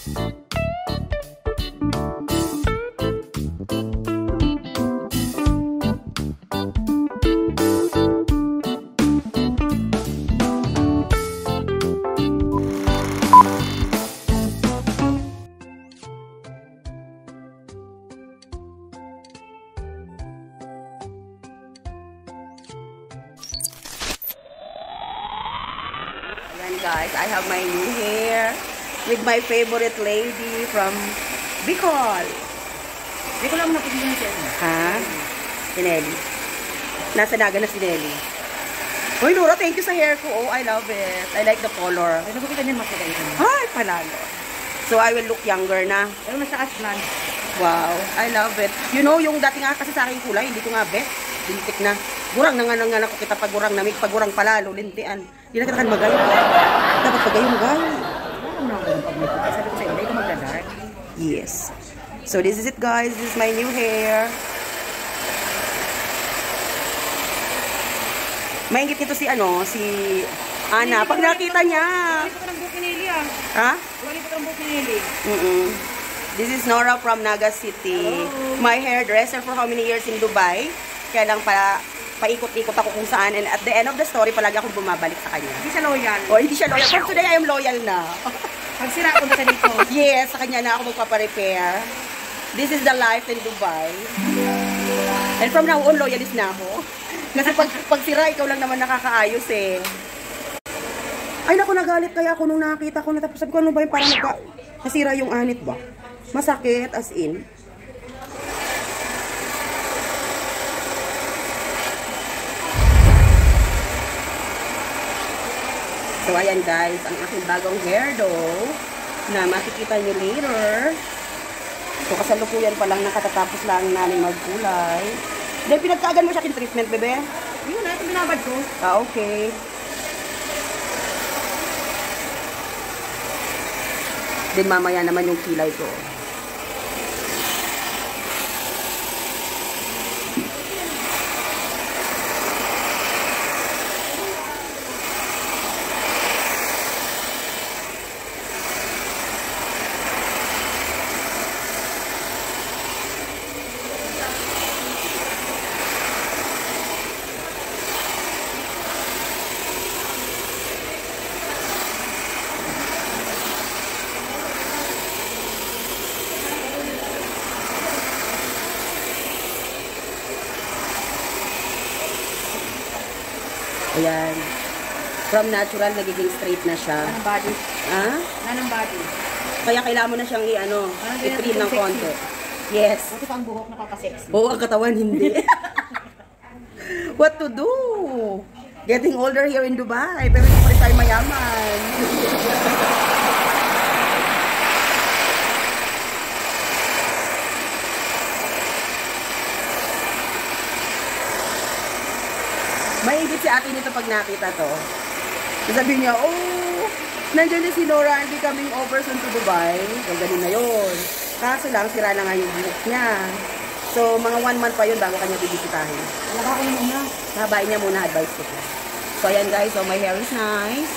Guys, I have my new hair with my favorite lady from Bicol. Bicol lang napigilan siya. Ha? Si Nelly. Nasa Naga na si Nelly. Uy, Laura, thank you sa hair ko. Oh, I love it. I like the color. Ay, nakikita niya mas maganda. Ay, palalo. So, I will look younger na. Pero mas taas lang. Wow, I love it. You know, yung dati nga kasi sa aking kulay, hindi ko nga bet. Lintik na. Gurang na nga ako kita pagurang na. May pagurang palalo, lintian. Hindi na kita kan magay. Dapat pagay magay. Sabi ko sa'yo, hindi ka magda-dark. Yes. So this is it guys. This is my new hair. Maingit nito si si Ana. Pag nakita niya. Wali pa ng buhok ni Nelly ah. Ha? Wali pa ng buhok ni Nelly. This is Nora from Naga City. Hello. My hairdresser for how many years in Dubai. Kaya lang paikot-ikot ako kung saan. And at the end of the story, palagi akong bumabalik sa kanya. Hindi siya loyal. O, hindi siya loyal. But today, I am loyal na. Pag sira ako na siya dito. Yes, sa kanya na ako magpaparepair. This is the life in Dubai. And from now on, loyalist na ako. Kasi pag sira, ikaw lang naman nakakaayos eh. Ay, naku, nagalit kaya ako nung nakita ko. Tapos sabi ko, ano ba yung parang nasira yung anit ba? Masakit, as in. So, ayan guys, ang aking bagong hair dough na makikita nyo later. So, kasalukuyan pa lang, nakatatapos lang namin magkulay. Then, pinagkaagan mo siya kin treatment, bebe? Yun na, ito binabad ko. Ah, okay. Then, mamaya naman yung kilay ko. Ayan. From natural, nagiging straight na siya. Nanang body. Ha? Nanang body. Kaya kailangan mo na siyang i-trim ng konti. Yes. Bakit ang buhok nakaka-sexy? Oo, ang katawan hindi. What to do? Getting older here in Dubai. Pero hindi pa rin tayo mayaman. Maigit si ate nito pag nakita to. Sabi niya, oh, nandiyan na si Nora, hindi coming over soon to Dubai. So, ganun na yun. Kaso lang, sira na nga yung buhok niya. So, mga 1 month pa yun bago kanya bibisitahin. Alaka ko na muna. Habain niya muna, advice ko. So, ayan guys. So, my hair is nice.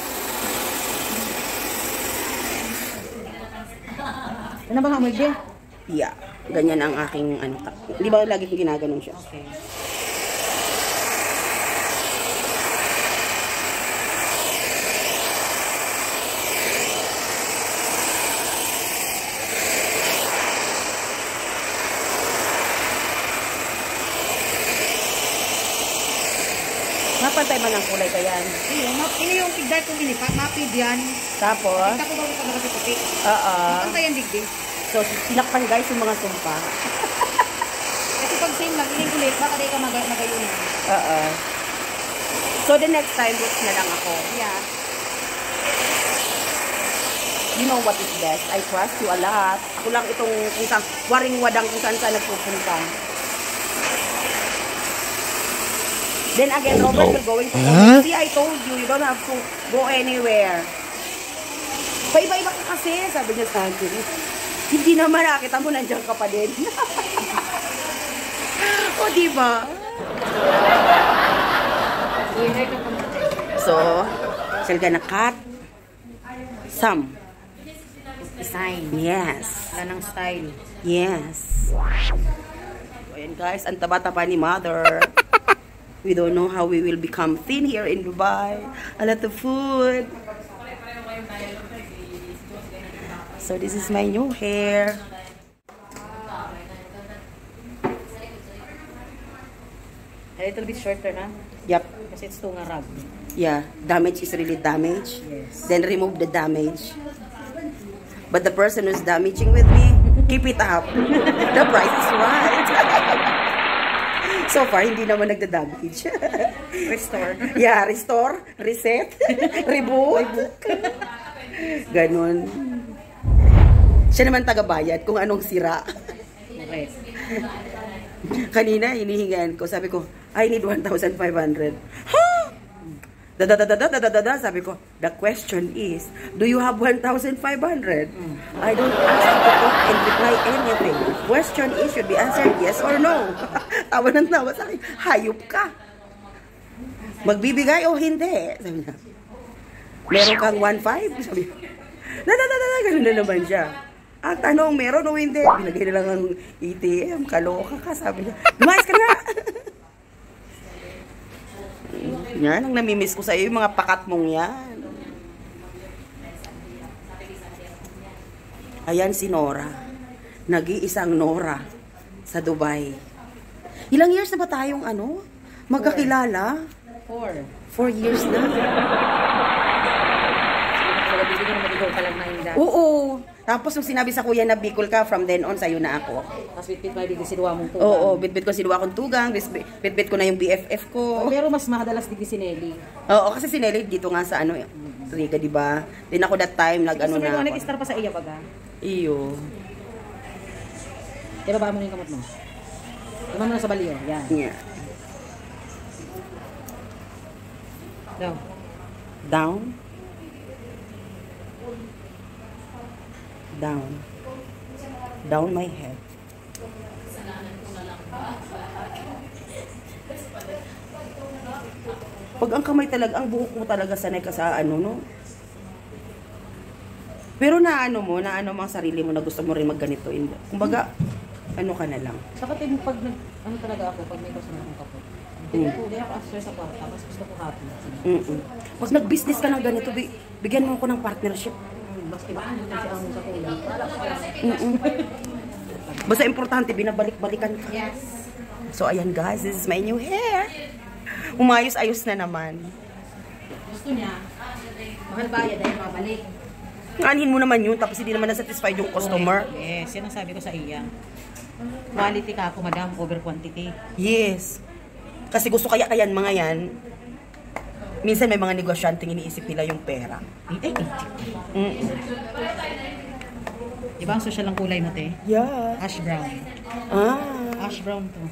Ano ba nga mo, Jay? Yeah. Ganyan ang aking, di ba lagi kong ginaganon siya? Okay. Mapantay man ang kulay ka yan. Ini yung tigdar kong inipat, mapid yan. Tapos? Kita ko ba ito kasi puti? Oo. Mapantay yan digdi. So, sinakpan guys yung mga sumpa. Kasi pag same lang, ining ulit, baka di ka magayon. Oo. So, the next time, boots na lang ako. Yeah. You know what is best. I trust you a lot. Ako lang itong kung saan, waring-wadang kung saan nagpupunta. Then again, Robert will going to see, I told you, you don't have to go anywhere. Paiba-iba ka kasi, sabi niya sa akin. Hindi naman, nakita mo, nandiyan ka pa din. O, diba? So, she's gonna cut some. design. Yes. Wala ng style. Yes. Ayan guys, ang taba-taba ni Mother. We don't know how we will become thin here in Dubai. A lot of food. So this is my new hair. A little bit shorter na. Yep. Kasi it's too ngarag. Yeah. Damage is really damage. Yes. Then remove the damage. But the person who's damaging with me, keep it up. The price is right. So far, hindi naman nagda-damage. Restore. Yeah, restore, reset, reboot. Ganon. Siya naman taga-bayad kung anong sira. Okay. Kanina, hinihingan ko. Sabi ko, I need 1,500. Huh? Sabi ko, the question is, do you have 1,500? I don't ask to and reply anything. Question is, should be answered yes or no. Tawa ng tawa sa akin, hayop ka. Magbibigay o hindi? Sabi niya, meron kang 1,500? Sabi ko, ganun na naman siya. Ang tanong, meron o hindi? Binagay na lang ang ATM, kaloka ka, sabi niya. Lumayas ka na! Yan, ang namimiss ko sa iyo, yung mga pakat mong yan. Ayan si Nora. Nag-iisang Nora sa Dubai. Ilang years na ba tayong magkakilala? 4 years na. Wala bigyan na maligaw ka lang na hindi. Oo. Tapos nung sinabi sa kuya na Bicol ka, from then on, sa'yo na ako. Tapos bitbit ba di sinuwa mong tugang? Oo, bitbit ko sinuwa kong tugang, bitbit ko na yung BFF ko. Pero mas madalas di si Nelly. Oo, kasi si Nelly dito nga sa Riga, di ba? Din ako that time, Gusto na mo ako. nag-star pa sa iya baga? Iyo. Diba ba mo na yung kamot mo? Diba mo na sa baliyo? Yan. Yeah. Down. Down. Down. Down my head. Pag ang kamay talaga, ang buhok mo talaga sanay ka sa no? Pero naano mo ang sarili mo na gusto mo rin magganito. Kumbaga, ka na lang. Saka pag talaga ako, pag may gusto na akong kapot. Hindi ako after sa kwarta, mas gusto ko happy. Pag nag-business ka ng ganito, bigyan mo ako ng partnership. Basta iba kasi ang sa kulang. Basta importante, binabalik-balikan ka. Yes. So, ayan guys, this is my new hair. Umayos-ayos na naman. Gusto niya, mahal bayad dahil mabalik. Anhin mo naman yun, tapos hindi naman na-satisfied yung customer. Yes, yan ang sabi ko sa iya. Quality ka ako, madam, over quantity. Yes. Kasi gusto kaya-kayan mga yan. Minsan may mga negosyanteng iniisip nila yung pera. Diba ang social ang kulay mo, te? Yeah. Ash brown. Ash brown to.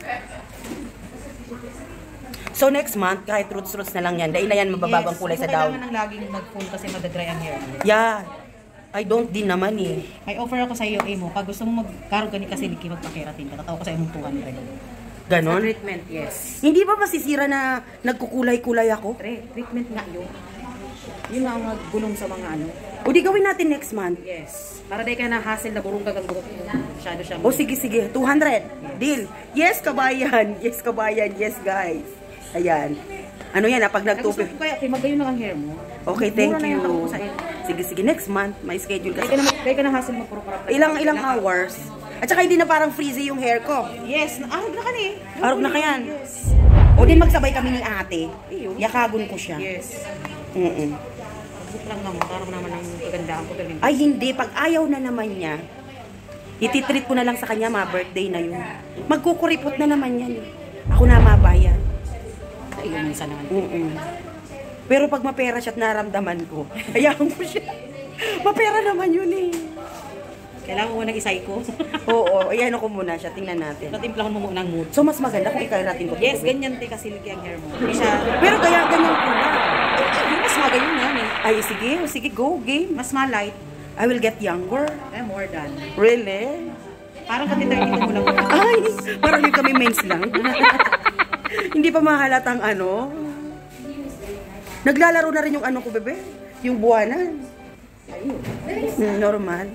So next month, kahit roots na lang yan, dahil na yan mabababang kulay sa down. Kailangan ng laging mag-phone kasi madadry ang hair. Yeah. I don't din naman eh. May offer ako sa iyo, mo. Pag gusto mo magkaroon gani kasi liki magpa-keratin ka, tatawa ko sa imong 200. Ganon? Treatment, yes. Hindi ba masisira na nagkukulay-kulay ako? Treatment nga yun. Yun nga ang gulong sa mga O di gawin natin next month. Yes. Para di ka na hassle na burong gagang buhok mo. Masyado siyang... O sige, 200. Deal. Yes, kabayan. Yes, kabayan. Yes, guys. Ayan. Ano yan, pag Gusto ko kaya, magayon na ang hair mo. Okay, thank Mura na you. yung ako sa iyo. Sige, next month, may schedule kasi. Kaya ka na hassle mo puro para Ilang hours. At saka hindi na parang frizzy yung hair ko. Yes, arog na ka ni. Arog na ka yan. Yes. O din magsabay kami ni ate. Yakagon ko siya. Yes. Pag lang naman, parang naman ang kagandaan ko. Ay hindi, pag ayaw na naman niya, ititreat ko na lang sa kanya, birthday na yun. Magkukuripot na naman yan. Ako na mabayan. Ayun, minsan naman. Pero pag mapera siya at naramdaman ko, hayaan ko siya. Mapera naman yun eh. Kailangan mo nang isay ko. Oo, ayan ako muna siya. Tingnan natin. Natimplahon mo muna ang mood. So, mas maganda kung ikaratin ko. Yes, ganyan te kasi liki ang hair mo. Hindi siya... Pero ganyan ko na. Mas magayon yan eh. Ay, sige, go, game. Mas malight. I will get younger. More than. Really? Parang katitay dito mo lang. Ay, parang yung kami mens lang. Hindi pa mahalatang Naglalaro na rin yung ko, bebe. Yung buwanan. Normal.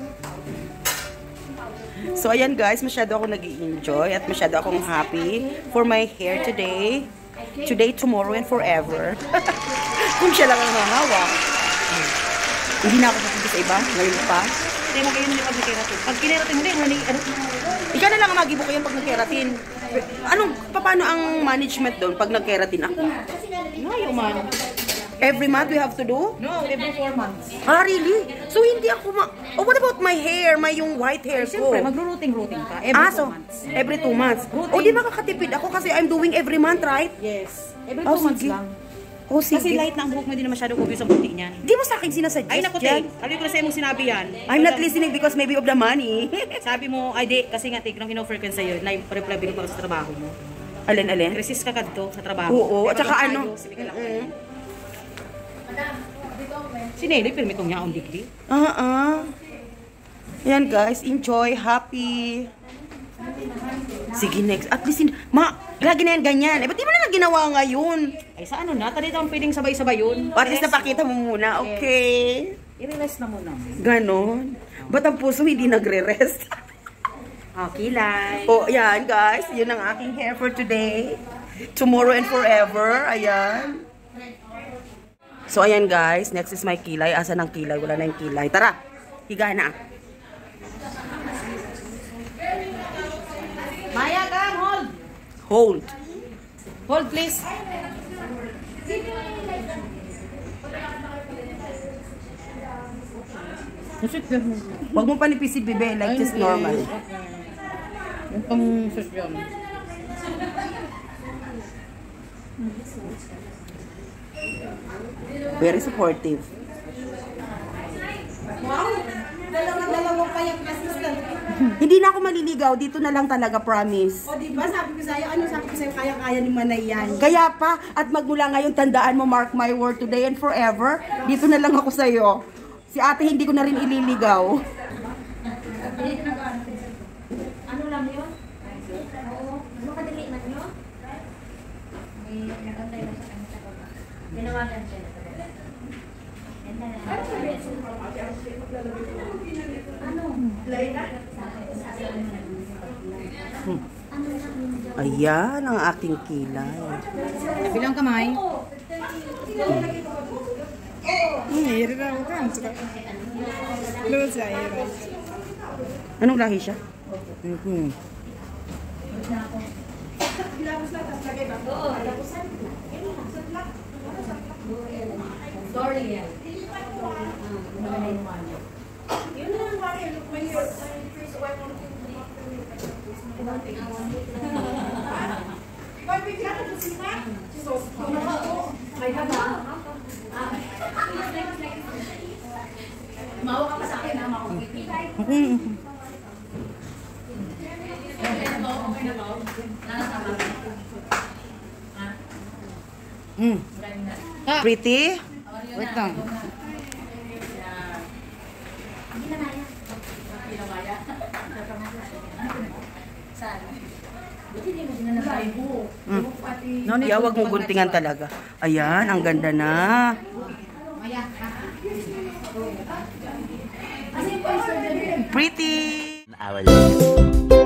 So, ayan guys, masyado ako nag-i-enjoy at masyado akong happy for my hair today. Today, tomorrow, and forever. Kung siya lang ang hahawak. Hindi na ako pupunta sa iba. Ngayon pa. Hindi mo kayo nila pag nag-keratin. Pag kineratin mo din, ano? Ikaw na lang ang mag-ibo kayo pag nag-keratin. Paano ang management doon pag nag-keratin ako? No, yung man. Every month we have to do? No, every 4 months. Ah, really? So, hindi ako Oh, what about my hair? Yung white hair ko? Siyempre, magro-routing ka. Every 2 months. Every 2 months. Routine. O, di makakatipid ako kasi I'm doing every month, right? Yes. Every 2 months sige. lang. Oh, sige. Kasi light na ang buhok mo, hindi na masyadong obvious ang puti niyan. Di mo sa akin sinasuggest Ay, naku, yan? Tig. Sabi ko na sa'yo mong sinabi yan. I'm not listening because maybe of the money. Sabi mo, ay di, kasi nga, Tig, nung in-offer ko sa'yo, na reply ko sa trabaho mo. Alin? Resist ka kadto sa trabaho. Oo, Pero at saka pag ano? tayo, sige ka lang. Si Nelly, pero may itong yaong degree. Yan guys, enjoy, happy. Sige, next. At least, lagi na yan ganyan. Ba't di mo na lang ginawa ngayon? Ay, sa ano na? Tadi daw pwedeng sabay-sabay yun. At least napakita mo muna, okay? I-rest na muna. Ganon. Ba't ang puso hindi nagre-rest? Kilay. Oh, yan guys. Yun ang aking hair for today. Tomorrow and forever. Ayan. So, ayan guys. Next is my kilay. Asan ang kilay? Wala na yung kilay. Tara, higa na. Maya, come, hold. Hold. Hold, please. Huwag mo panipisid, bebe. Like just normal. Yung pang sus yun. Very supportive. Wow! Dalawa pa yung assistant. Hindi na ako maliligaw. Dito na lang talaga, promise. O diba, sabi ko sa'yo, sabi ko sa'yo, kaya-kaya ni Manay yan. Kaya pa, at magmula ngayon, tandaan mo, mark my word, today and forever, dito na lang ako sa'yo. Si ate, hindi ko na rin ililigaw. Ano lang yun? Oo. Makadali man yun? May nagantay na sa kanya sa baba. Binawagan siya na sa baba. Ganda na. Ano? Ayan ang aking kilay. Bilang kamay. Anong lahi siya? Sorry yan. Mawa ka pa sa akin na makupitin. Pretty? Wait lang. Yeah, wag mo guntingan talaga. Ayan, ang ganda na. Pretty! An hour later.